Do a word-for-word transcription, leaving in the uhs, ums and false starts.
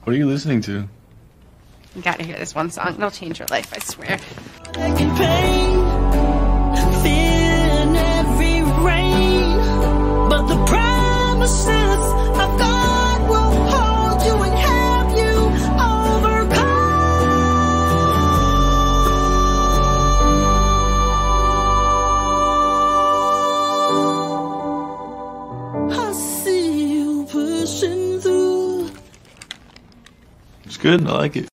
What are you listening to? You gotta hear this one song. It'll change your life, I swear. Making pain, feeling every rain, but the promises of God will hold you and help you overcome. I see you pushing through. It's good. I like it.